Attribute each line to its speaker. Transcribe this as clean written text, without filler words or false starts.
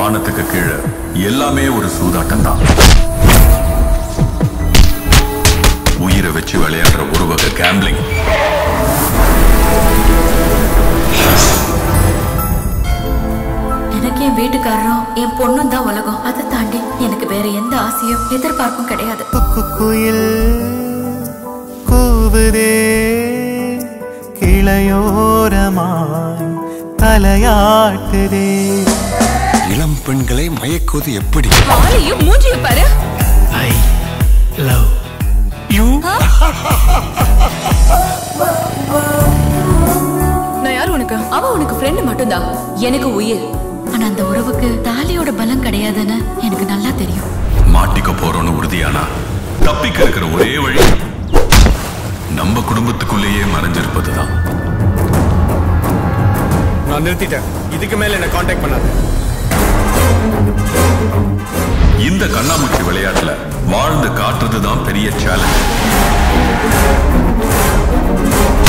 Speaker 1: வானத்துக்கு கீழே எல்லாமே ஒரு சூதாட்டம் தான். உயிரை வச்சு விளையாடுற ஒரு வகை கேம்பிளிங்.
Speaker 2: எனக்கு என் வீட்டுக்காரரும் என் பொண்ணும் தான் உலகம். அதை தாண்டி எனக்கு வேற எந்த ஆசையும் எதிர்பார்ப்பும் கிடையாது.
Speaker 3: குயில் கூவுதே கிளையோரமாய் தலையாட்டுதே.
Speaker 4: இளம் பெண்களை மயக்குவது எப்படி?
Speaker 2: ஆளையும் மூஞ்சியும் பாரு.
Speaker 3: I love you.
Speaker 2: நான் யார் உனக்கு? அவ உனக்கு ஃப்ரெண்ட் மட்டும்தான், எனக்கு உயிர். ஆனா அந்த உறவுக்கு தாலியோட பலம் கிடையாதுன்னு எனக்கு நல்லா தெரியும்.
Speaker 1: மாட்டிக்க போறோம்னு உறுதியானா தப்பிக்க இருக்கிற ஒரே வழி நம்ம குடும்பத்துக்குள்ளேயே மறைஞ்சிருப்பதுதான்.
Speaker 4: நான் நிறுத்திட்டேன். இதுக்கு மேல என்ன காண்டாக்ட் பண்ணாத.
Speaker 1: இந்த கண்ணாமூச்சி விளையாட்டுல வாழ்ந்து காட்டுறதுதான் பெரிய சேலஞ்ச்.